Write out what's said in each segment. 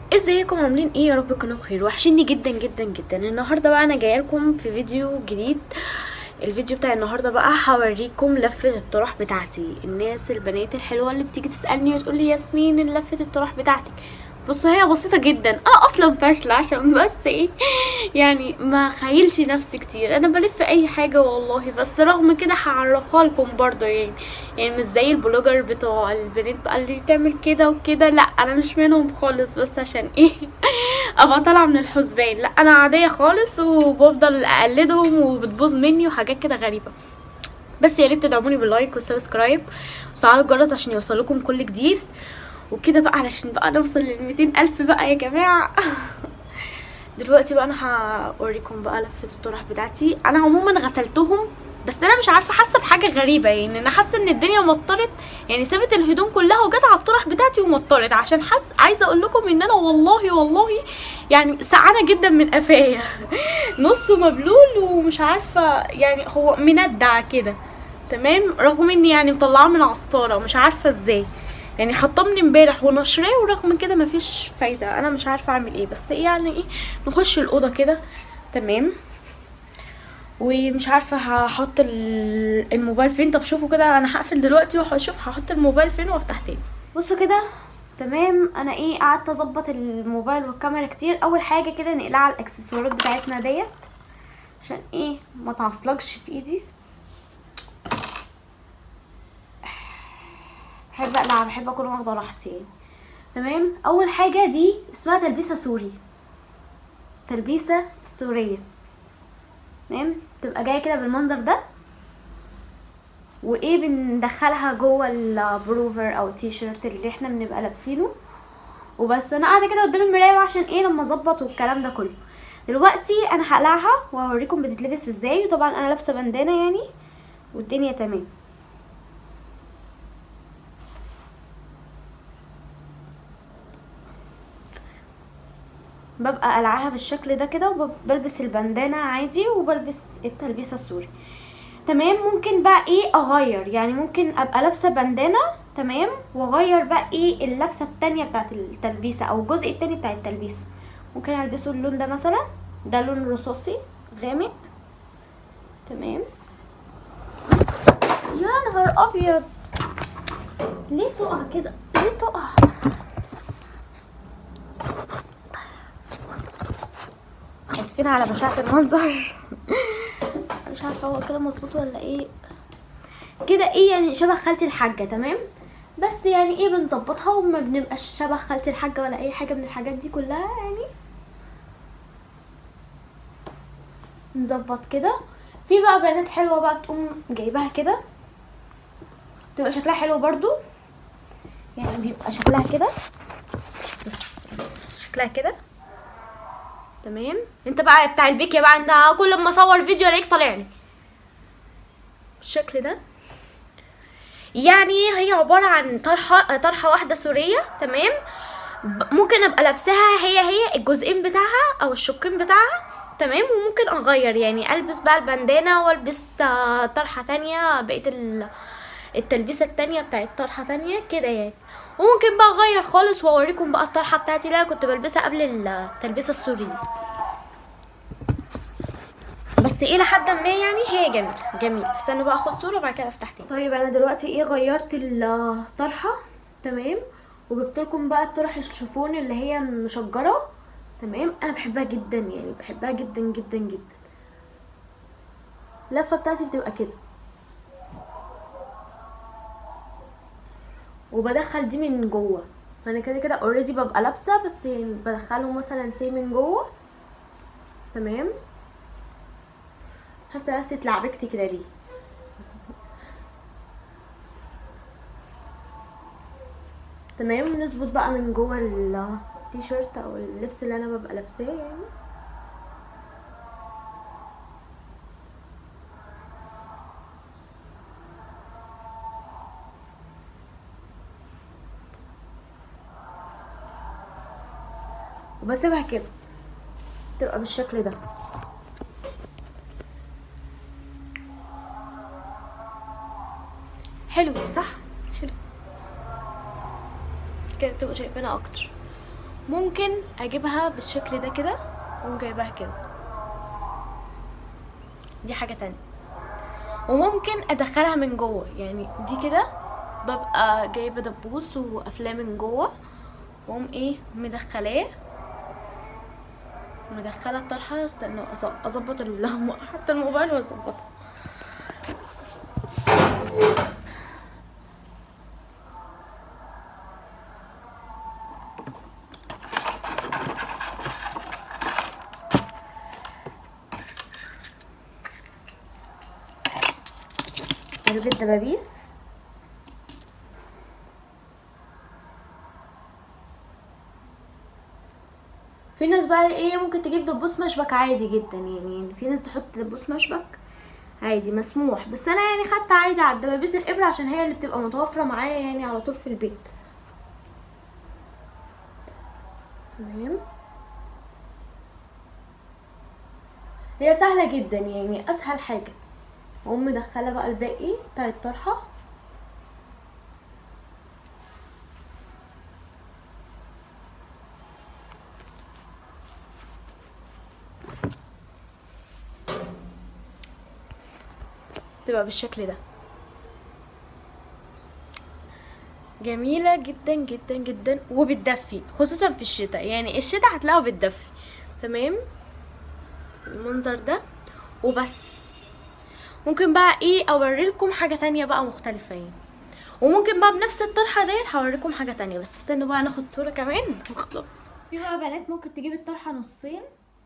ازيكم عاملين ايه؟ يا رب تكونوا بخير. وحشيني جدا جدا جدا. النهارده بقى انا جايه لكم في فيديو جديد. الفيديو بتاع النهارده بقى هوريكم لفه الطرح بتاعتي. الناس البنات الحلوه اللي بتيجي تسالني وتقول لي ياسمين لفه الطرح بتاعتك، بصوا هي بسيطه جدا. انا اصلا فاشله عشان بس ايه يعني ما خيلش نفسي كتير. انا بلف اي حاجه والله، بس رغم كده هعرفها لكم برضه يعني مش زي البلوجر بتوع البنات بقى اللي تعمل كده وكده. لا انا مش منهم خالص، بس عشان ايه ابقى طالعه من الحسبان. لا انا عاديه خالص وبفضل اقلدهم وبتبوظ مني وحاجات كده غريبه. بس يا ريت تدعموني باللايك والسبسكرايب وتفعلوا الجرس عشان يوصلكم كل جديد وكده بقى، علشان بقى نوصل ل200 ألف بقى يا جماعه. دلوقتي بقى انا هوريكم بقى لفه الطرح بتاعتي. انا عموما غسلتهم، بس انا مش عارفه، حاسه بحاجه غريبه. يعني انا حاسه ان الدنيا مطرت، يعني سابت الهدوم كلها وجت على الطرح بتاعتي ومطرت. عشان عايزه اقول لكم ان انا والله يعني سعانه جدا من قفايا. نصه مبلول ومش عارفه، يعني هو مندع كده تمام، رغم اني يعني مطلعاه من عصاره مش عارفه ازاي. يعني حطاه من امبارح ونشراه ورغم كده مفيش فايده. انا مش عارفه اعمل ايه، بس ايه يعني ايه، نخش الاوضه كده تمام. ومش عارفه هحط الموبايل فين. طب شوفوا كده، انا هقفل دلوقتي وهشوف هحط الموبايل فين وافتح تاني. بصوا كده تمام. انا ايه قعدت اظبط الموبايل والكاميرا كتير. اول حاجه كده نقلع على الاكسسوارات بتاعتنا ديت عشان ايه ما تعصلكش في ايدي. بحب اقلع، بحب اكون واخده راحتي يعني. تمام. اول حاجه دي اسمها تلبيسه سوري، تلبيسه سوريه تمام. تبقى جايه كده بالمنظر ده، وايه بندخلها جوه البروفر او التيشيرت اللي احنا بنبقى لابسينه وبس. انا قاعده كده قدام المرايه عشان ايه لما اظبط والكلام ده كله. دلوقتي انا هقلعها وهوريكم بتتلبس ازاي. وطبعا انا لابسه بندانه يعني والدنيا تمام. ببقى قلعها بالشكل ده كده وبلبس البندانه عادي وبلبس التلبيسه السوري تمام. ممكن بقى ايه اغير، يعني ممكن ابقى لابسه بندانه تمام واغير بقى ايه اللبسه التانية بتاعت التلبيسه او الجزء التاني بتاع التلبيسه. ممكن البسه اللون ده مثلا، ده لون رصاصي غامق تمام. يا نهار ابيض، ليه تقع كده؟ ليه تقع؟ اسفين على بشاعة المنظر. مش عارفه هو كده مظبوط ولا ايه كده. ايه يعني شبه خالتي الحاجه تمام. بس يعني ايه بنظبطها وما بنبقاش شبه خالتي الحاجه ولا اي حاجه من الحاجات دي كلها. يعني نظبط كده. في بقى بنات حلوه بقى تقوم جايباها كده، بتبقى شكلها حلو برضو. يعني بيبقى شكلها كده، بس شكلها كده تمام. انت بقى بتاع البيك بقى، انت كل ما اصور فيديو الاقيك طالع لي بالشكل ده. يعني هي عباره عن طرحه واحده سوريه تمام. ممكن ابقى لابساها هي الجزئين بتاعها او الشقين بتاعها تمام. وممكن اغير يعني البس بقى البندانه والبس طرحه تانية، بقيت التلبيسه التانية بتاعت طرحه تانية كده يعني. وممكن بقى اغير خالص واوريكم بقى الطرحه بتاعتي اللي انا كنت بلبسها قبل التلبيسه السوري دي. بس الى حد ما يعني هي جميله. استنوا بقى اخد صوره وبعد كده افتح تاني. طيب انا دلوقتي ايه غيرت الطرحه تمام. وجبت لكم بقى الطرح الشيفون اللي هي مشجره تمام. انا بحبها جدا، يعني بحبها جدا جدا جدا. اللفه بتاعتي بتبقى كده، وبدخل دي من جوه. انا كده كده اوريدي ببقى لابسه، بس يعني بدخله مثلا سي من جوه تمام. حاسه نفسي اتلعبكت كده ليه. تمام. نظبط بقى من جوه التيشيرت او اللبس اللي انا ببقى لابساه يعني. وبسيبها كده تبقى بالشكل ده. حلو صح؟ حلو كده تبقوا شايفينها اكتر. ممكن اجيبها بالشكل ده كده واقوم جايباها كده، دي حاجه تانية. وممكن ادخلها من جوه، يعني دي كده ببقى جايبه دبوس وقافلاه من جوه، واقوم ايه مدخلاه، مدخله الطرحه. استنوا اظبط حتى الموبايل واظبطه. قلب الدبابيس. في ناس بقى ايه ممكن تجيب دبوس مشبك عادي جدا، يعني في ناس تحط دبوس مشبك عادي مسموح، بس انا يعني خدت عادي على الدبابيس الابره عشان هي اللي بتبقى متوفره معايا يعني على طول في البيت. تمام، هي سهله جدا يعني اسهل حاجه. واقوم مدخله بقى الباقي بتاع الطرحه. تبقى بالشكل ده، جميله جدا جدا جدا وبتدفي خصوصا في الشتاء، يعني الشتاء هتلاقوا بتدفي. تمام، المنظر ده وبس. ممكن بقى ايه اوريلكم حاجه تانية بقى مختلفه يعني، وممكن بقى بنفس الطرحه ديت هوريكم حاجه تانية، بس استنوا بقى ناخد صوره كمان وخلاص. في بقى بنات ممكن تجيب الطرحه نصين،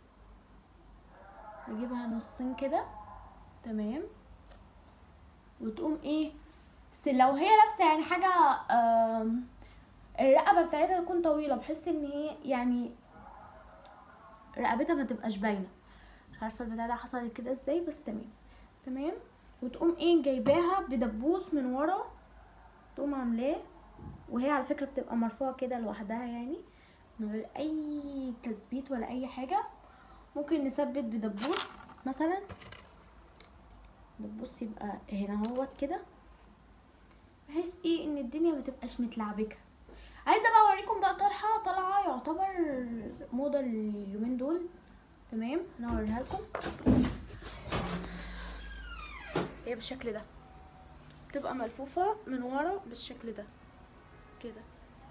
اجيبها نصين كده تمام، وتقوم ايه، بس لو هي لابسه يعني حاجه الرقبه بتاعتها تكون طويله بحيث ان هي يعني رقبتها ما تبقاش باينه. مش عارفه البتاع ده حصلت كده ازاي، بس تمام. تمام، وتقوم ايه جايباها بدبوس من ورا، تقوم عاملاه، وهي على فكره بتبقى مرفوعه كده لوحدها يعني من غير اي تثبيت ولا اي حاجه. ممكن نثبت بدبوس مثلا، دبوس يبقى هنا اهوت كده، بحيث ايه ان الدنيا متبقاش متلعبكه. عايزه بقى اوريكم بقى طرحه طالعه يعتبر موضه اليومين دول. تمام، انا هوريها لكم. هي بالشكل ده، بتبقى ملفوفه من ورا بالشكل ده كده.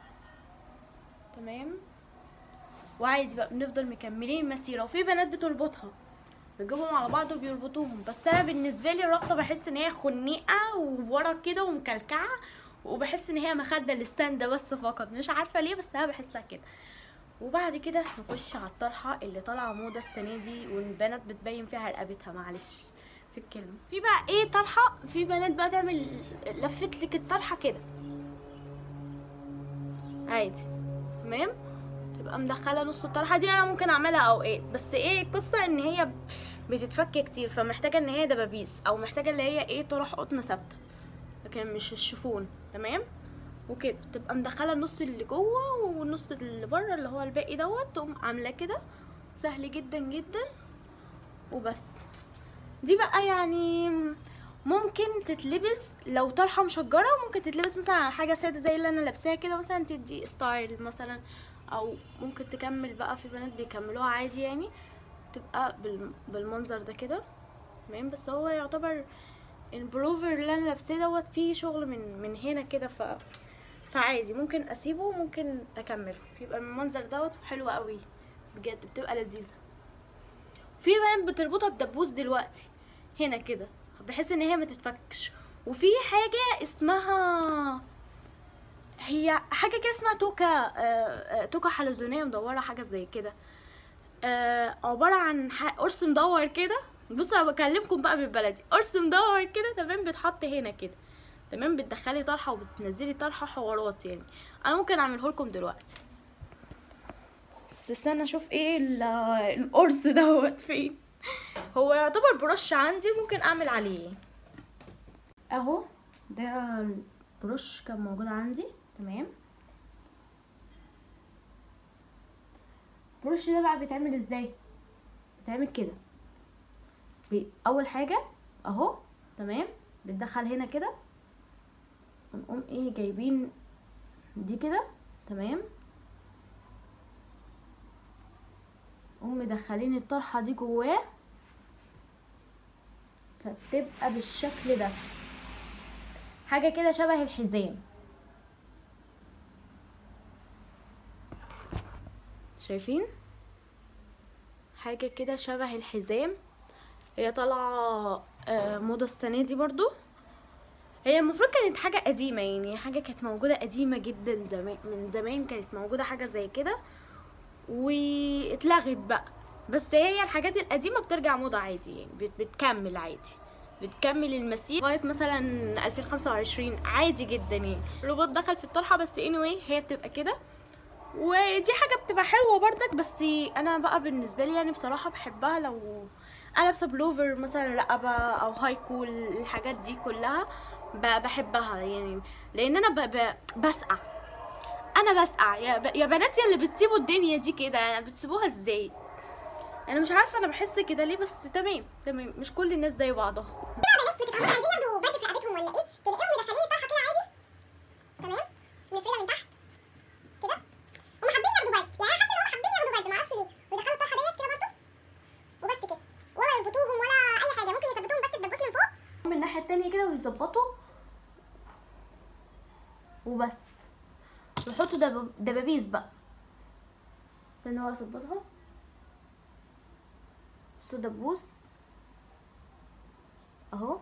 تمام، وعادي بقى بنفضل مكملين مسيره. وفي بنات بتربطها، بيجيبهم على بعض وبيربطوهم، بس انا بالنسبه لي الربطه بحس ان هي خنيقه وورا كده ومكلكعه، وبحس ان هي مخده للسند بس فقط، مش عارفه ليه بس انا بحسها كده. وبعد كده نخش على الطرحه اللي طالعه موضه السنه دي، والبنات بتبين فيها رقبتها، معلش في الكلمه. في بقى ايه طرحه، في بنات بقى تعمل لفت لك الطرحه كده عادي. تمام، تبقى مدخله نص الطرحه دي. انا ممكن اعملها اوقات، بس ايه القصه ان هي بتتفك كتير، فمحتاجه ان هي دبابيس، او محتاجه اللي هي ايه طرح قطن ثابته، لكن مش الشيفون. تمام، وكده تبقى مدخله النص اللي جوه والنص اللي بره اللي هو الباقي دوت، تقوم عاملاه كده. سهل جدا جدا وبس. دي بقى يعني ممكن تتلبس لو طرحه مشجره، ممكن تتلبس مثلا على حاجه ساده زي اللي انا لابساها كده مثلا، تدي ستايل مثلا، او ممكن تكمل بقى. في بنات بيكملوها عادي يعني، تبقى بالمنظر ده كده. تمام، بس هو يعتبر البلوفر اللي انا لابساه دوت فيه شغل من هنا كده، فعادي ممكن اسيبه ممكن اكمله، بيبقى المنظر دوت حلو قوي بجد، بتبقى لذيذه. في بنات بتربطها بدبوس دلوقتي هنا كده بحيث ان هي ما تتفكش. وفي حاجه اسمها، هي حاجه كده اسمها توكه، توكه حلزونيه مدوره، حاجه زي كده، عباره عن قرص مدور كده. بصوا انا بكلمكم بقى بالبلدي، قرص مدور كده تمام، بيتحط هنا كده. تمام، بتدخلي طرحه وبتنزلي طرحه، حوارات يعني. انا ممكن اعمله لكم دلوقتي، بس استنى اشوف ايه القرص دوت فين. هو يعتبر برش عندي، ممكن اعمل عليه اهو. ده البرش كان موجود عندي. تمام، البرش ده بقى بيتعمل ازاي؟ بيتعمل كده، اول حاجه اهو. تمام، بتدخل هنا كده، ونقوم ايه جايبين دي كده. تمام، نقوم مدخلين الطرحه دي جواه، فبتبقى بالشكل ده، حاجه كده شبه الحزام. شايفين؟ حاجه كده شبه الحزام. هي طالعه موضه السنه دي برضو. هي المفروض كانت حاجه قديمه، يعني حاجه كانت موجوده قديمه جدا زمان، من زمان كانت موجوده حاجه زي كده واتلغت بقى. بس هي الحاجات القديمه بترجع موضه عادي، يعني بتكمل عادي، بتكمل المسير لغايه مثلا 2025 عادي جدا. يعني الروبوت دخل في الطرحه بس anyway هي بتبقى كده، ودي حاجه بتبقى حلوه برضك. بس انا بقى بالنسبه لي يعني بصراحه بحبها لو انا لابسه بلوفر مثلا رقبه او هاي كول، الحاجات دي كلها بحبها يعني، لان انا بسقع. انا بسقع يا بنات، يا اللي بتسيبوا الدنيا دي كده بتسيبوها ازاي؟ انا مش عارفه، انا بحس كده ليه، بس تمام مش كل الناس زي بعضها. بنات بتتعبوا عايزين ياخدوا برد في رقبتهم ولا ايه، تلاقيهم مدخلين الطرحه كده عادي تمام، مفرده من تحت كده، هم حابين ياخدوا برد. يعني انا حاسه ان هم حابين ياخدوا برد، معرفش ليه، ويدخلوا الطرحه ديت كده برضه وبس كده، ولا يربطوهم ولا اي حاجه، ممكن يثبتوهم بس بدبوس من فوق من الناحيه التانيه كده ويظبطوا وبس، ويحطوا دبابيس بقى. استنى هو اظبطها. بصوا دبوس اهو.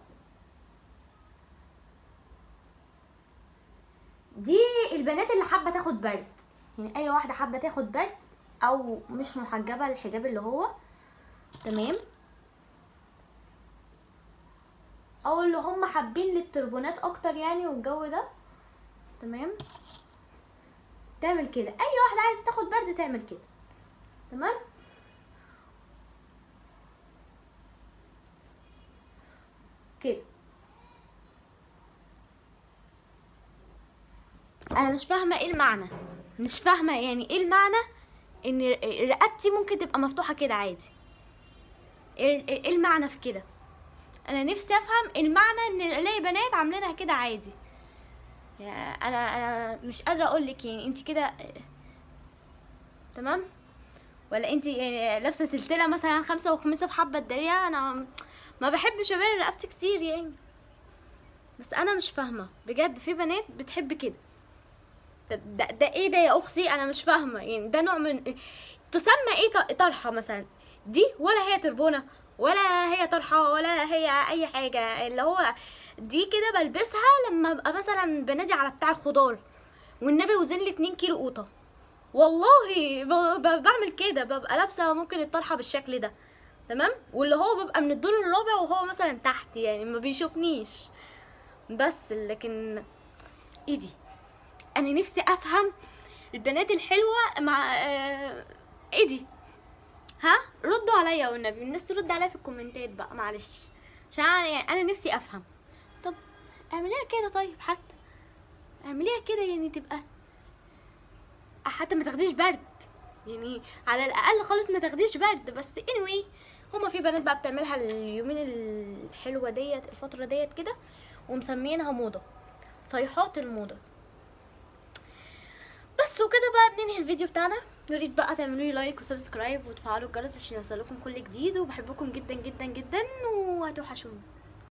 دي البنات اللي حابه تاخد برد، يعني اي واحده حابه تاخد برد او مش محجبه الحجاب اللي هو تمام، او اللي هم حابين للتربونات اكتر يعني والجو ده تمام، تعمل كده. اي واحده عايزه تاخد برد تعمل كده تمام. كده انا مش فاهمه ايه المعنى، مش فاهمه يعني ايه المعنى ان رقبتي ممكن تبقى مفتوحه كده عادي. ايه المعنى في كده؟ انا نفسي افهم المعنى ان الاقي بنات عاملينها كده عادي. يعني انا مش قادره اقول لك يعني انت كده تمام، ولا انت يعني لابسه سلسله مثلا 5 وخميسه في حبه الدنيا. انا ما بحبش ابين رقبتي كتير يعني، بس انا مش فاهمه بجد في بنات بتحب كده. طب ده ايه ده يا اختي؟ انا مش فاهمه يعني ده نوع من تسمى ايه؟ طرحه مثلا دي، ولا هي تربونه ولا هي طرحه ولا هي اي حاجه، اللي هو دي كده بلبسها لما ابقى مثلا بنادي على بتاع الخضار والنبي وزن لي 2 كيلو قوطه، والله بعمل كده، ببقى لابسه ممكن الطرحه بالشكل ده تمام، واللي هو ببقى من الدور الرابع وهو مثلا تحت يعني ما بيشوفنيش. بس لكن ايه دي؟ انا نفسي افهم البنات الحلوه مع ايه دي؟ ها ردوا عليا والنبي، الناس ترد عليا في الكومنتات بقى معلش، عشان يعني انا نفسي افهم. طب اعمليها كده، طيب حتى اعمليها كده يعني تبقى حتى ما تاخديش برد، يعني على الاقل خالص ما تاخديش برد. بس anyway هما في بنات بقى بتعملها اليومين الحلوه ديت الفتره ديت كده ومسمينها موضه، صيحات الموضه. بس وكده بقى بننهي الفيديو بتاعنا. ياريت بقى تعملوا لي لايك وسبسكرايب وتفعلوا الجرس عشان يوصلكم كل جديد، وبحبكم جدا جدا جدا وهتوحشوني.